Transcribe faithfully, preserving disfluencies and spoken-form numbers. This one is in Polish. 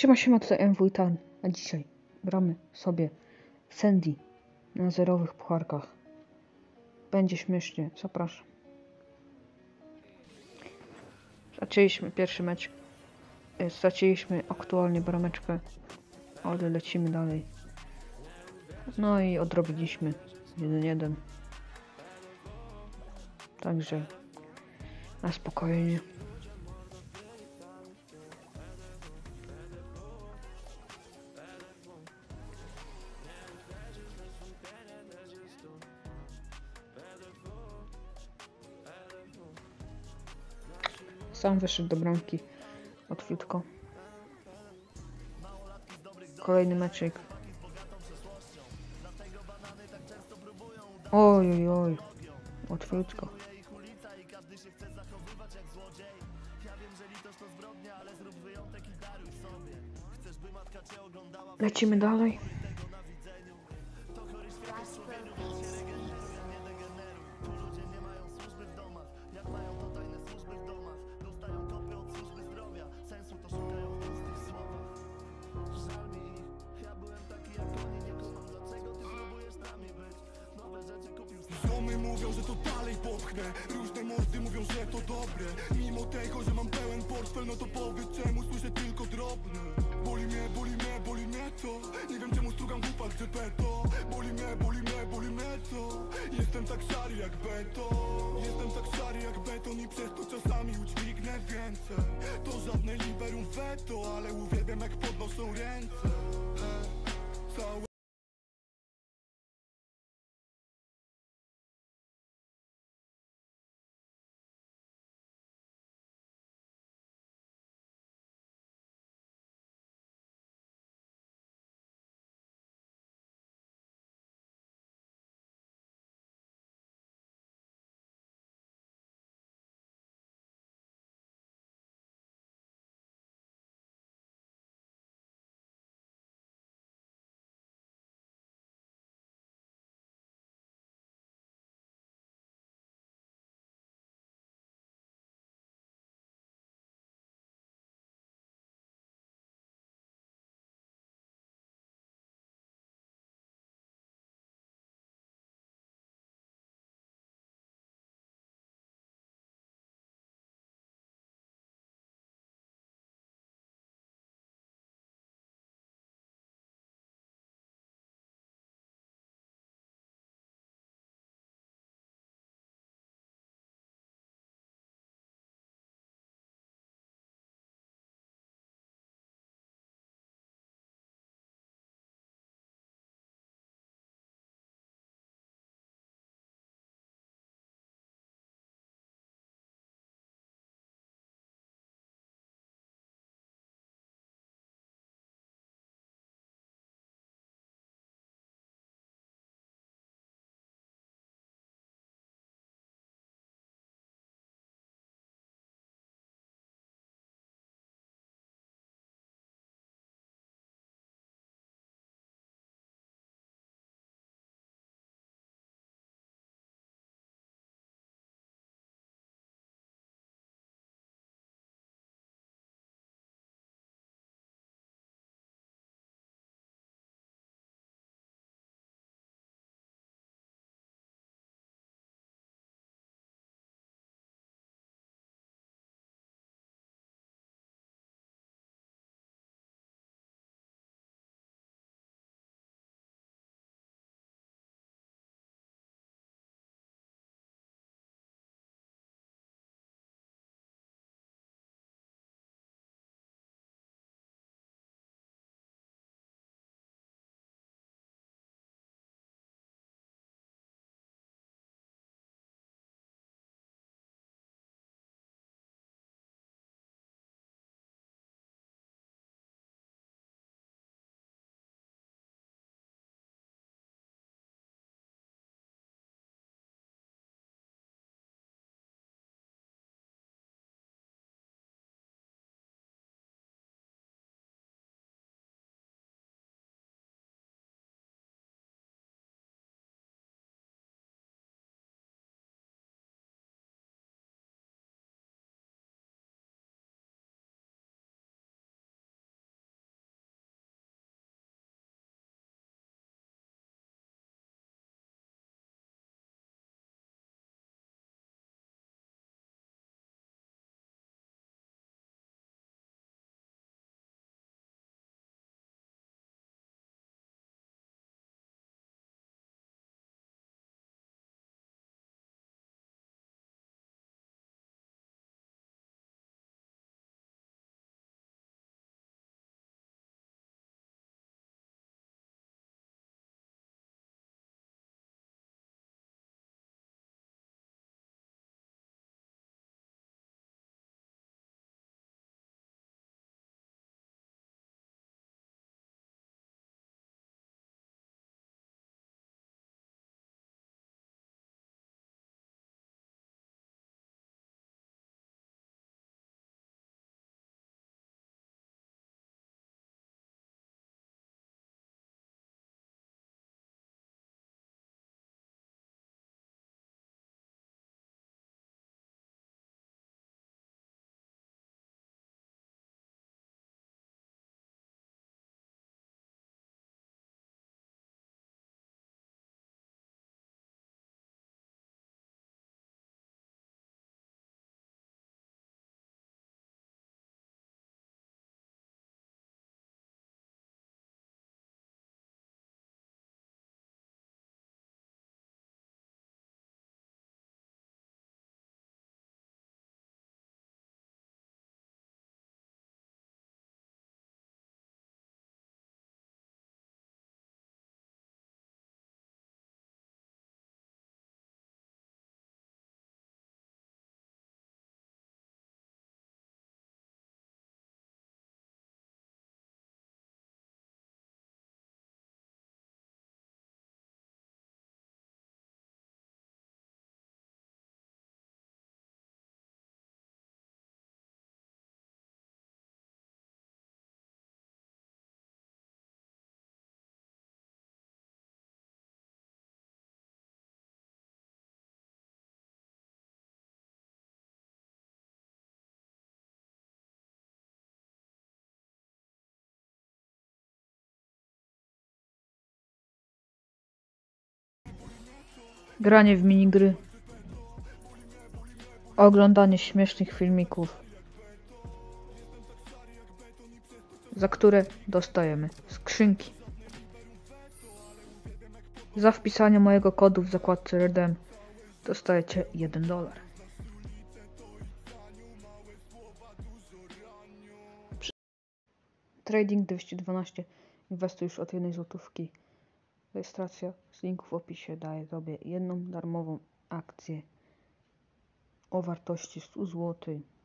Siema, siema, tutaj M W Tan, a dzisiaj gramy sobie Sandy na zerowych pucharkach. Będzie śmiesznie, zapraszam. Zaczęliśmy pierwszy mecz. Straciliśmy aktualnie brameczkę, ale lecimy dalej. No i odrobiliśmy jeden jeden. Także na spokojnie. Sam wyszedł do bramki łatwiutko. Kolejny meczek. Oj, oj, oj. Łatwiutko. Lecimy dalej. Ziomy mówią, że to dalej popchnę. Różne mordy mówią, że to dobre. Mimo tego, że mam pełen portfel, no to powiedz czemu słyszę tylko drobne. Boli mnie, boli mnie, boli mnie to. Nie wiem czemu strugam głupa, gdzie peto. Boli mnie, boli mnie, boli mnie to. Jestem tak szary jak beton. Jestem tak szary jak beton i przez to czasami udźwignę więcej. To żadne liberum veto, ale uwielbiam jak podnoszą ręce. Całe granie w minigry, oglądanie śmiesznych filmików, za które dostajemy skrzynki. Za wpisanie mojego kodu w zakładce Redeem dostajecie jeden dolar. Trading dwieście dwanaście. Inwestuj już od jednej złotówki. Rejestracja z linku w opisie daje Tobie jedną darmową akcję o wartości sto złotych.